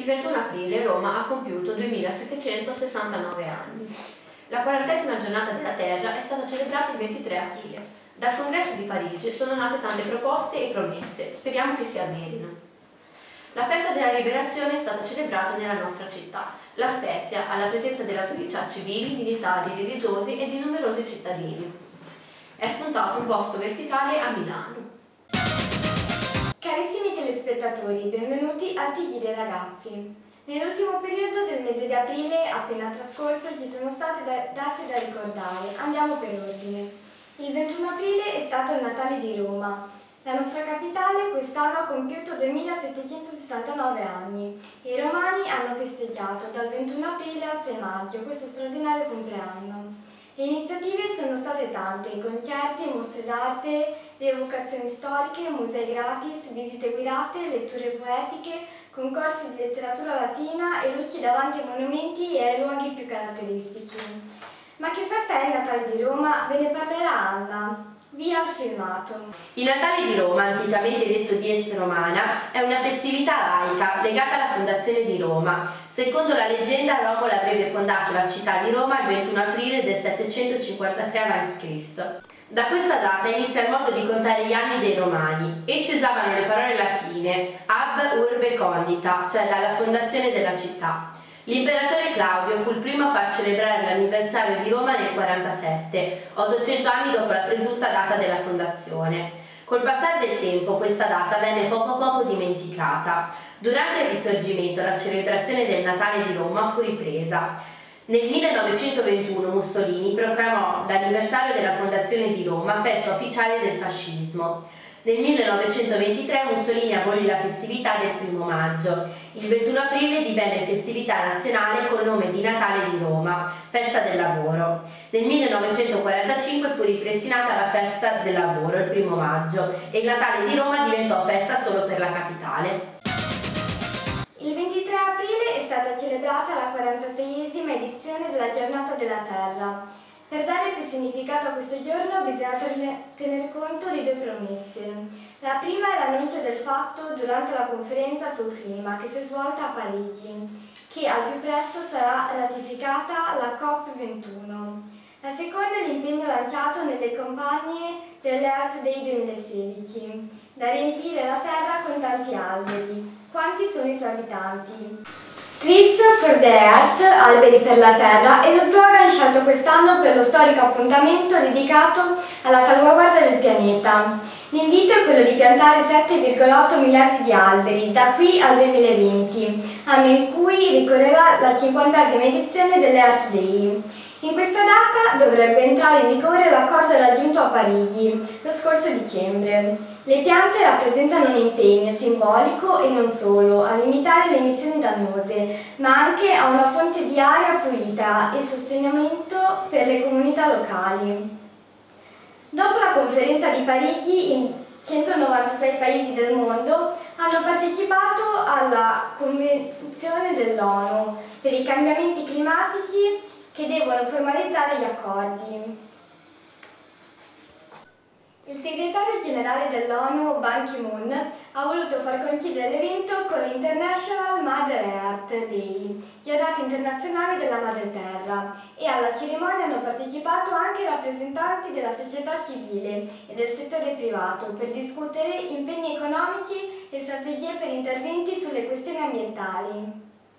Il 21 aprile Roma ha compiuto 2769 anni. La 40ª giornata della Terra è stata celebrata il 23 aprile. Dal Congresso di Parigi sono nate tante proposte e promesse, speriamo che si avverino. La festa della liberazione è stata celebrata nella nostra città, La Spezia, alla presenza delle autorità civili, militari, religiosi e di numerosi cittadini. È spuntato un bosco verticale a Milano. Carissimi telespettatori, benvenuti a TG dei ragazzi. Nell'ultimo periodo del mese di aprile appena trascorso ci sono state date da ricordare. Andiamo per ordine. Il 21 aprile è stato il Natale di Roma. La nostra capitale quest'anno ha compiuto 2769 anni. I romani hanno festeggiato dal 21 aprile al 6 maggio questo straordinario compleanno. Le iniziative sono state tante: concerti, mostre d'arte, rievocazioni storiche, musei gratis, visite guidate, letture poetiche, concorsi di letteratura latina e luci davanti ai monumenti e ai luoghi più caratteristici. Ma che festa è il Natale di Roma? Ve ne parlerà Anna. Via al filmato. Il Natale di Roma, anticamente detto Dies Romana, è una festività laica legata alla fondazione di Roma. Secondo la leggenda, Romolo avrebbe fondato la città di Roma il 21 aprile del 753 a.C. Da questa data inizia il modo di contare gli anni dei Romani. Essi usavano le parole latine ab urbe condita, cioè dalla fondazione della città. L'imperatore Claudio fu il primo a far celebrare l'anniversario di Roma nel 47, 800 anni dopo la presunta data della fondazione. Col passare del tempo questa data venne poco a poco dimenticata. Durante il Risorgimento la celebrazione del Natale di Roma fu ripresa. Nel 1921 Mussolini proclamò l'anniversario della fondazione di Roma festa ufficiale del fascismo. Nel 1923 Mussolini abolì la festività del 1° maggio. Il 21 aprile divenne festività nazionale col nome di Natale di Roma, festa del lavoro. Nel 1945 fu ripristinata la festa del lavoro, il 1° maggio, e il Natale di Roma diventò festa solo per la capitale. Il 23 aprile è stata celebrata la 46esima edizione della Giornata della Terra. Per dare più significato a questo giorno bisogna tener conto di 2 promesse. La prima è l'annuncio del fatto durante la conferenza sul clima che si è svolta a Parigi, che al più presto sarà ratificata la COP21. La seconda è l'impegno lanciato nelle campagne dell'Earth Day 2016, da riempire la terra con tanti alberi. Quanti sono i suoi abitanti? Trees for the Earth, alberi per la terra, è lo slogan scelto quest'anno per lo storico appuntamento dedicato alla salvaguardia del pianeta. L'invito è quello di piantare 7,8 miliardi di alberi da qui al 2020, anno in cui ricorrerà la 50ª edizione dell'Earth Day. In questa data dovrebbe entrare in vigore l'accordo raggiunto a Parigi lo scorso dicembre. Le piante rappresentano un impegno simbolico e non solo a limitare le emissioni dannose, ma anche a una fonte di aria pulita e sostenimento per le comunità locali. Dopo la conferenza di Parigi, in 196 paesi del mondo hanno partecipato alla Convenzione dell'ONU per i cambiamenti climatici che devono formalizzare gli accordi. Il segretario generale dell'ONU, Ban Ki-moon, ha voluto far coincidere l'evento con l'International Mother Earth Day, giornata internazionale della madreterra, e alla cerimonia hanno partecipato anche rappresentanti della società civile e del settore privato per discutere impegni economici e strategie per interventi sulle questioni ambientali.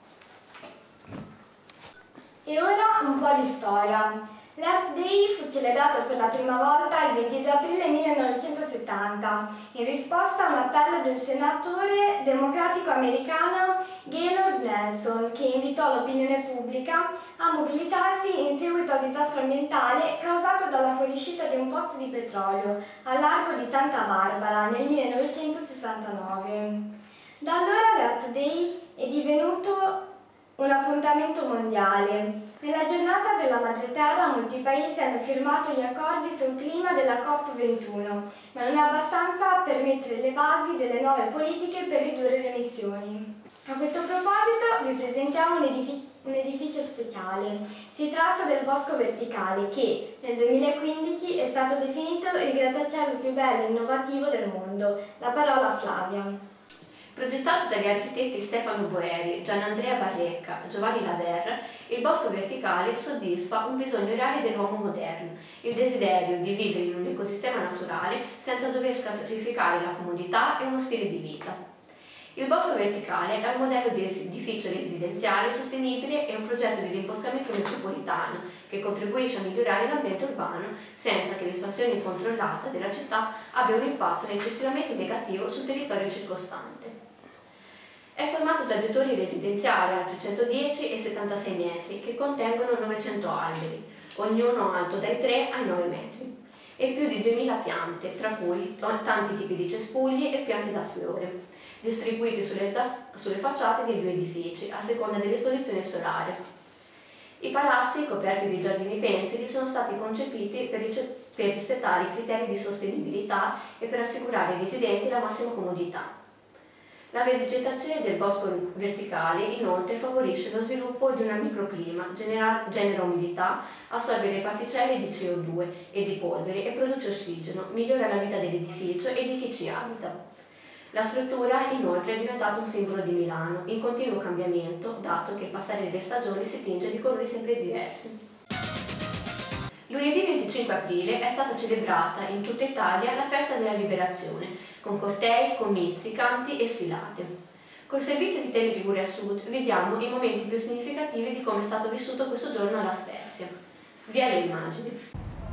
E ora un po' di storia. L'Earth Day fu celebrato per la prima volta il 22 aprile 1970 in risposta a un appello del senatore democratico americano Gaylord Nelson, che invitò l'opinione pubblica a mobilitarsi in seguito al disastro ambientale causato dalla fuoriuscita di un pozzo di petrolio al largo di Santa Barbara nel 1969. Da allora l'Earth Day è divenuto un appuntamento mondiale. Nella giornata della madreterra molti paesi hanno firmato gli accordi sul clima della COP21, ma non è abbastanza per mettere le basi delle nuove politiche per ridurre le emissioni. A questo proposito vi presentiamo un edificio speciale. Si tratta del Bosco Verticale che nel 2015 è stato definito il grattacielo più bello e innovativo del mondo. La parola a Flavia. Progettato dagli architetti Stefano Boeri, Gianandrea Barrecca, Giovanni Laverre, il bosco verticale soddisfa un bisogno reale dell'uomo moderno, il desiderio di vivere in un ecosistema naturale senza dover sacrificare la comodità e uno stile di vita. Il bosco verticale è un modello di edificio residenziale sostenibile e un progetto di rimboschamento metropolitano che contribuisce a migliorare l'ambiente urbano senza che l'espansione incontrollata della città abbia un impatto eccessivamente negativo sul territorio circostante. È formato da 2 torri residenziali alti 110 e 76 metri che contengono 900 alberi, ognuno alto dai 3 ai 9 metri, e più di 2000 piante, tra cui tanti tipi di cespugli e piante da fiore, distribuiti sulle facciate dei 2 edifici, a seconda dell'esposizione solare. I palazzi, coperti di giardini pensili, sono stati concepiti per rispettare i criteri di sostenibilità e per assicurare ai residenti la massima comodità. La vegetazione del bosco verticale, inoltre, favorisce lo sviluppo di un microclima, genera umidità, assorbe le particelle di CO2 e di polvere e produce ossigeno, migliora la vita dell'edificio e di chi ci abita. La struttura, inoltre, è diventata un simbolo di Milano, in continuo cambiamento, dato che il passare delle stagioni si tinge di colori sempre diversi. Lunedì 25 aprile è stata celebrata in tutta Italia la Festa della Liberazione, con cortei, comizi, canti e sfilate. Col servizio di Tele Liguria Sud vediamo i momenti più significativi di come è stato vissuto questo giorno alla Spezia. Via le immagini.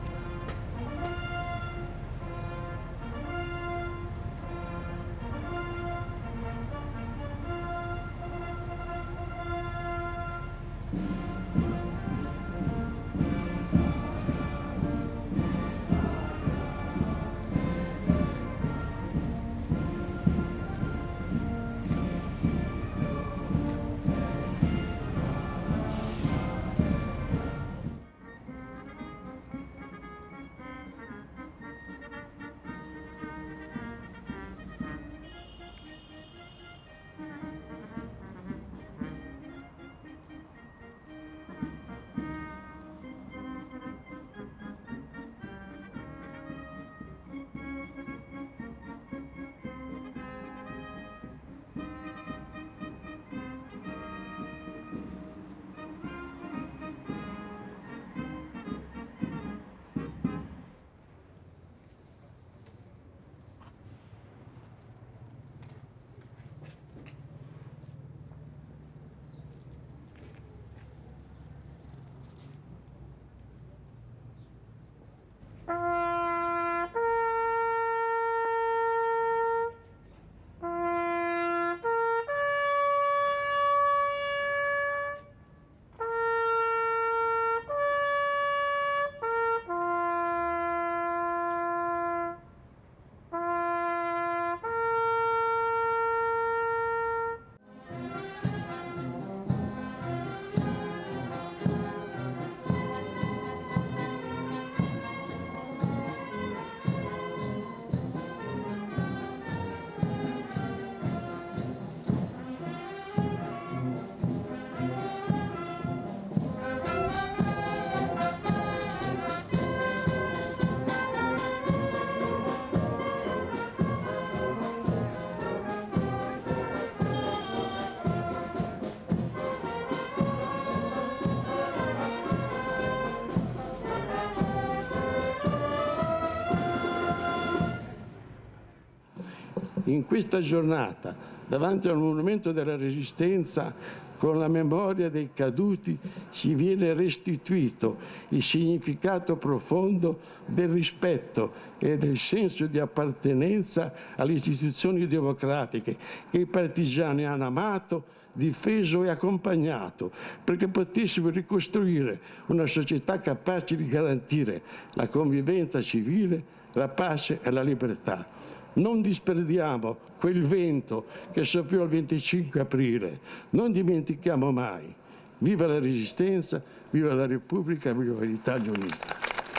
In questa giornata, davanti al monumento della Resistenza, con la memoria dei caduti, ci viene restituito il significato profondo del rispetto e del senso di appartenenza alle istituzioni democratiche che i partigiani hanno amato, difeso e accompagnato, perché potessimo ricostruire una società capace di garantire la convivenza civile, la pace e la libertà. Non disperdiamo quel vento che soffiò il 25 aprile, non dimentichiamo mai. Viva la Resistenza, viva la Repubblica, viva l'Italia unita.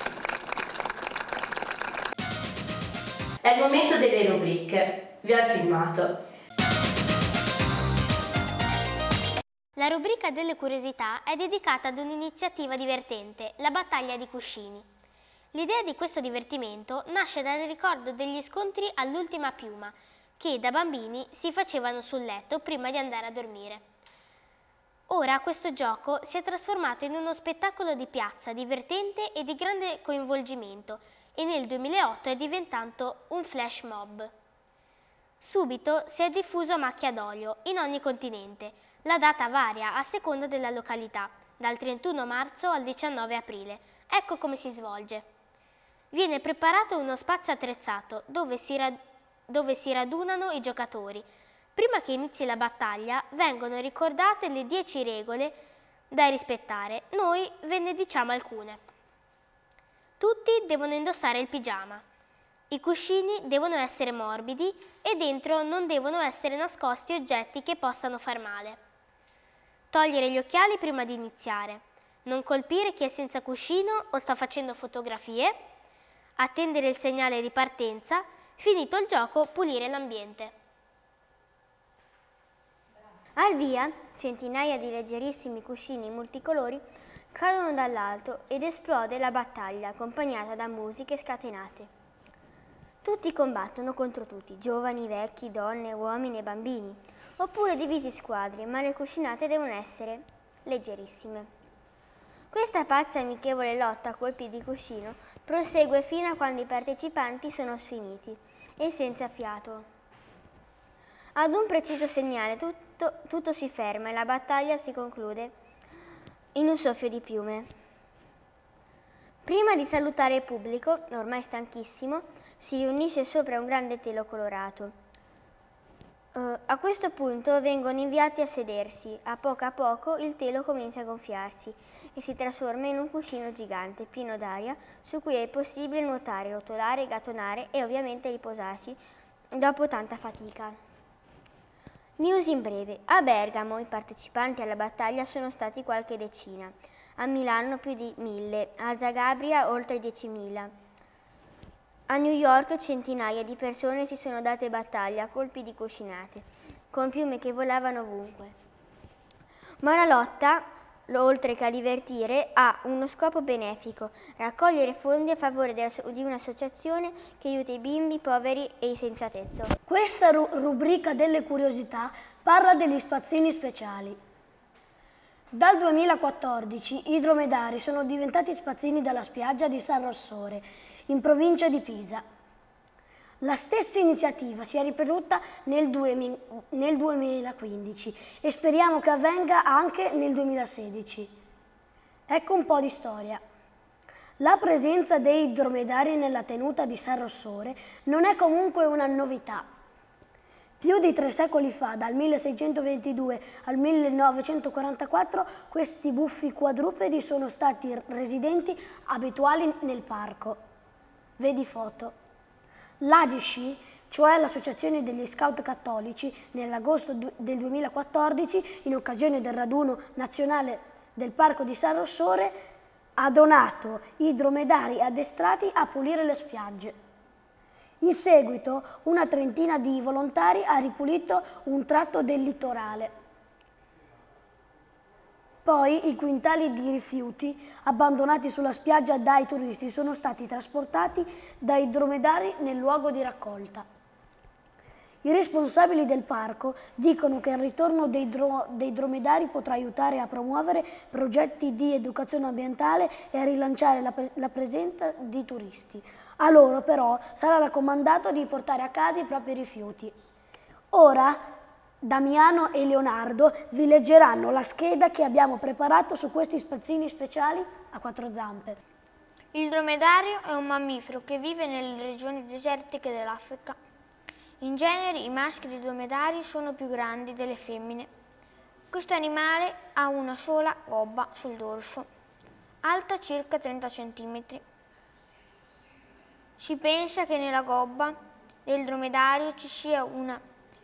È il momento delle rubriche. Vi ho il filmato. La rubrica delle curiosità è dedicata ad un'iniziativa divertente, la battaglia di cuscini. L'idea di questo divertimento nasce dal ricordo degli scontri all'ultima piuma, che da bambini si facevano sul letto prima di andare a dormire. Ora questo gioco si è trasformato in uno spettacolo di piazza divertente e di grande coinvolgimento e nel 2008 è diventato un flash mob. Subito si è diffuso a macchia d'olio in ogni continente. La data varia a seconda della località, dal 31 marzo al 19 aprile. Ecco come si svolge. Viene preparato uno spazio attrezzato dove si radunano i giocatori. Prima che inizi la battaglia vengono ricordate le 10 regole da rispettare. Noi ve ne diciamo alcune. Tutti devono indossare il pigiama. I cuscini devono essere morbidi e dentro non devono essere nascosti oggetti che possano far male. Togliere gli occhiali prima di iniziare. Non colpire chi è senza cuscino o sta facendo fotografie. Attendere il segnale di partenza. Finito il gioco, pulire l'ambiente. Al via, centinaia di leggerissimi cuscini multicolori cadono dall'alto ed esplode la battaglia accompagnata da musiche scatenate. Tutti combattono contro tutti, giovani, vecchi, donne, uomini e bambini, oppure divisi in squadre, ma le cuscinate devono essere leggerissime. Questa pazza e amichevole lotta a colpi di cuscino prosegue fino a quando i partecipanti sono sfiniti e senza fiato. Ad un preciso segnale tutto si ferma e la battaglia si conclude in un soffio di piume. Prima di salutare il pubblico, ormai stanchissimo, si riunisce sopra un grande telo colorato. A questo punto vengono inviati a sedersi. A poco il telo comincia a gonfiarsi e si trasforma in un cuscino gigante pieno d'aria su cui è possibile nuotare, rotolare, gattonare e ovviamente riposarsi dopo tanta fatica. News in breve. A Bergamo i partecipanti alla battaglia sono stati qualche decina, a Milano più di 1000, a Zagabria oltre 10.000. A New York centinaia di persone si sono date battaglia a colpi di cuscinate, con piume che volavano ovunque. Ma la lotta, oltre che a divertire, ha uno scopo benefico: raccogliere fondi a favore di un'associazione che aiuta i bimbi, i poveri e i senza tetto. Questa rubrica delle curiosità parla degli spazzini speciali. Dal 2014 i dromedari sono diventati spazzini dalla spiaggia di San Rossore, in provincia di Pisa. La stessa iniziativa si è riprodotta nel 2015 e speriamo che avvenga anche nel 2016. Ecco un po' di storia. La presenza dei dromedari nella tenuta di San Rossore non è comunque una novità. Più di 3 secoli fa, dal 1622 al 1944, questi buffi quadrupedi sono stati residenti abituali nel parco. Vedi foto. L'AGSCI, cioè l'Associazione degli Scout Cattolici, nell'agosto del 2014, in occasione del raduno nazionale del Parco di San Rossore, ha donato i dromedari addestrati a pulire le spiagge. In seguito, una trentina di volontari ha ripulito un tratto del litorale. Poi i quintali di rifiuti abbandonati sulla spiaggia dai turisti sono stati trasportati dai dromedari nel luogo di raccolta. I responsabili del parco dicono che il ritorno dei dromedari potrà aiutare a promuovere progetti di educazione ambientale e a rilanciare la presenza di turisti. A loro però sarà raccomandato di portare a casa i propri rifiuti. Ora Damiano e Leonardo vi leggeranno la scheda che abbiamo preparato su questi spazzini speciali a 4 zampe. Il dromedario è un mammifero che vive nelle regioni desertiche dell'Africa. In genere i maschi dei dromedari sono più grandi delle femmine. Questo animale ha una sola gobba sul dorso, alta circa 30 cm. Si pensa che nella gobba del dromedario ci sia una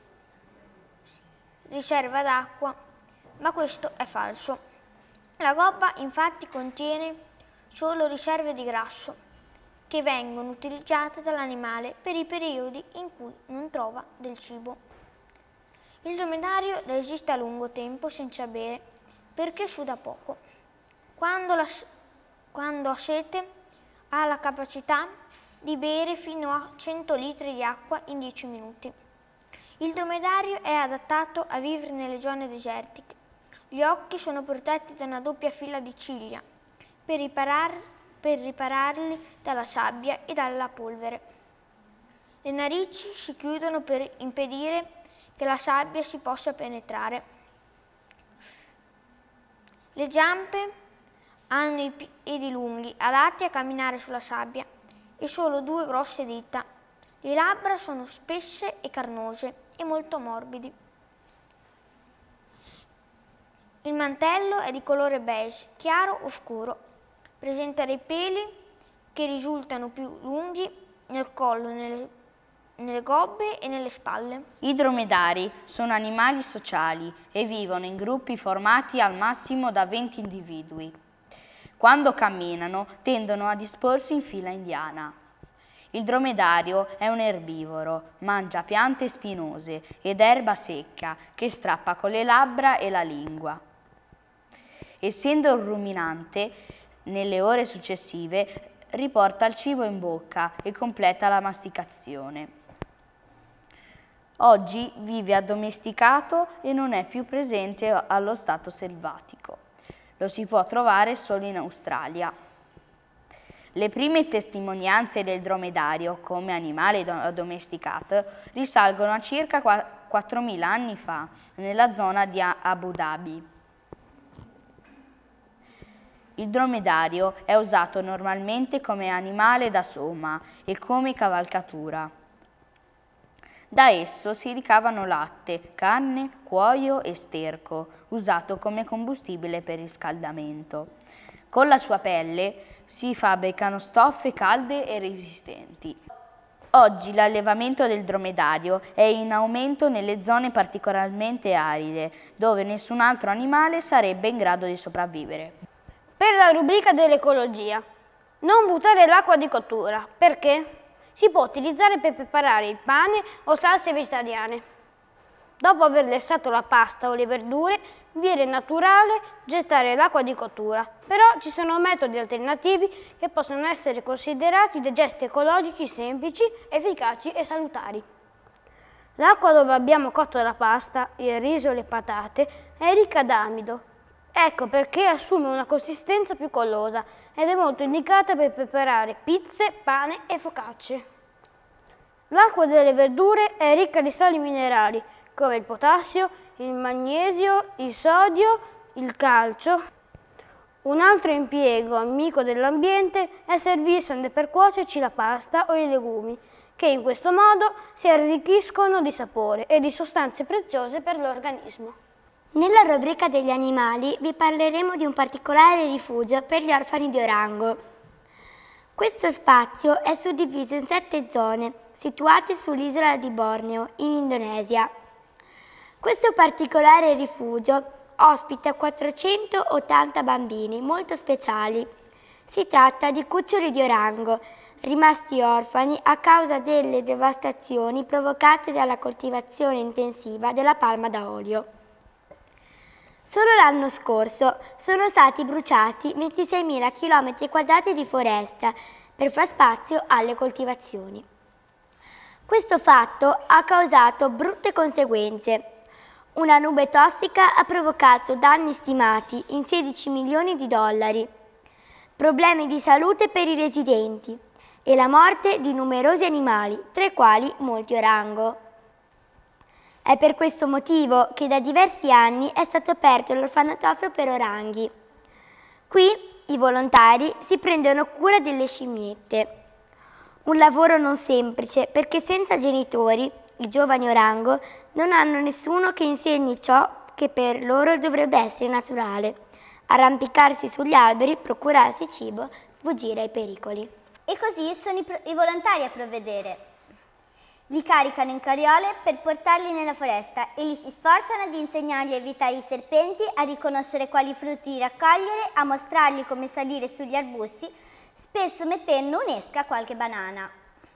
riserva d'acqua, ma questo è falso. La gobba infatti contiene solo riserve di grasso che vengono utilizzate dall'animale per i periodi in cui non trova del cibo. Il dromedario resiste a lungo tempo senza bere perché suda poco. Quando ha sete ha la capacità di bere fino a 100 litri di acqua in 10 minuti. Il dromedario è adattato a vivere nelle zone desertiche. Gli occhi sono protetti da una doppia fila di ciglia per ripararli dalla sabbia e dalla polvere. Le narici si chiudono per impedire che la sabbia si possa penetrare. Le zampe hanno i piedi lunghi, adatti a camminare sulla sabbia, e solo 2 grosse dita. Le labbra sono spesse e carnose e molto morbidi. Il mantello è di colore beige, chiaro o scuro. Presenta dei peli che risultano più lunghi nel collo, nelle gobbe e nelle spalle. I dromedari sono animali sociali e vivono in gruppi formati al massimo da 20 individui. Quando camminano tendono a disporsi in fila indiana. Il dromedario è un erbivoro, mangia piante spinose ed erba secca che strappa con le labbra e la lingua. Essendo un ruminante, nelle ore successive riporta il cibo in bocca e completa la masticazione. Oggi vive addomesticato e non è più presente allo stato selvatico. Lo si può trovare solo in Australia. Le prime testimonianze del dromedario come animale addomesticato risalgono a circa 4.000 anni fa, nella zona di Abu Dhabi. Il dromedario è usato normalmente come animale da soma e come cavalcatura. Da esso si ricavano latte, carne, cuoio e sterco, usato come combustibile per il riscaldamento. Con la sua pelle si fabbricano stoffe calde e resistenti. Oggi l'allevamento del dromedario è in aumento nelle zone particolarmente aride, dove nessun altro animale sarebbe in grado di sopravvivere. Per la rubrica dell'ecologia, non buttare l'acqua di cottura, perché si può utilizzare per preparare il pane o salse vegetariane. Dopo aver lessato la pasta o le verdure, viene naturale gettare l'acqua di cottura, però ci sono metodi alternativi che possono essere considerati dei gesti ecologici semplici, efficaci e salutari. L'acqua dove abbiamo cotto la pasta, il riso e le patate è ricca d'amido. Ecco perché assume una consistenza più collosa ed è molto indicata per preparare pizze, pane e focacce. L'acqua delle verdure è ricca di sali minerali come il potassio, il magnesio, il sodio, il calcio. Un altro impiego amico dell'ambiente è servirsene per cuocerci la pasta o i legumi, che in questo modo si arricchiscono di sapore e di sostanze preziose per l'organismo. Nella rubrica degli animali vi parleremo di un particolare rifugio per gli orfani di Orango. Questo spazio è suddiviso in 7 zone situate sull'isola di Borneo, in Indonesia. Questo particolare rifugio ospita 480 bambini molto speciali. Si tratta di cuccioli di orango, rimasti orfani a causa delle devastazioni provocate dalla coltivazione intensiva della palma da olio. Solo l'anno scorso sono stati bruciati 26.000 km² di foresta per far spazio alle coltivazioni. Questo fatto ha causato brutte conseguenze. Una nube tossica ha provocato danni stimati in 16 milioni di dollari, problemi di salute per i residenti e la morte di numerosi animali, tra i quali molti orango. È per questo motivo che da diversi anni è stato aperto l'orfanotrofio per oranghi. Qui i volontari si prendono cura delle scimmiette. Un lavoro non semplice perché senza genitori i giovani orango non hanno nessuno che insegni ciò che per loro dovrebbe essere naturale: arrampicarsi sugli alberi, procurarsi cibo, sfuggire ai pericoli. E così sono i volontari a provvedere. Li caricano in carriole per portarli nella foresta e li si sforzano di insegnargli a evitare i serpenti, a riconoscere quali frutti raccogliere, a mostrargli come salire sugli arbusti, spesso mettendo un'esca a qualche banana.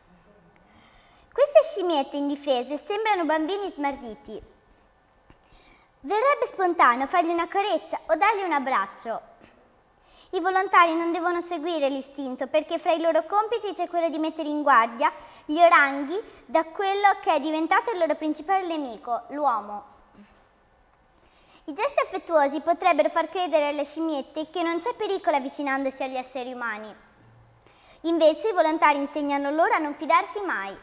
Queste scimmiette indifese sembrano bambini smarriti. Verrebbe spontaneo fargli una carezza o dargli un abbraccio. I volontari non devono seguire l'istinto perché fra i loro compiti c'è quello di mettere in guardia gli oranghi da quello che è diventato il loro principale nemico, l'uomo. I gesti affettuosi potrebbero far credere alle scimmiette che non c'è pericolo avvicinandosi agli esseri umani. Invece i volontari insegnano loro a non fidarsi mai.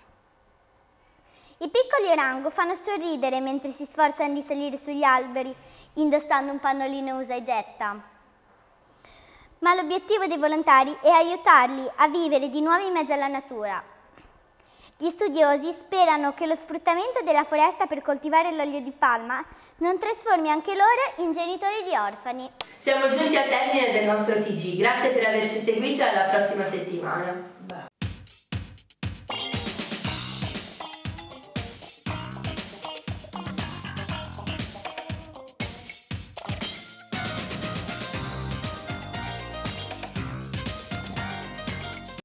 I piccoli orango fanno sorridere mentre si sforzano di salire sugli alberi indossando un pannolino usa e getta. Ma l'obiettivo dei volontari è aiutarli a vivere di nuovo in mezzo alla natura. Gli studiosi sperano che lo sfruttamento della foresta per coltivare l'olio di palma non trasformi anche loro in genitori di orfani. Siamo giunti al termine del nostro TG, grazie per averci seguito e alla prossima settimana.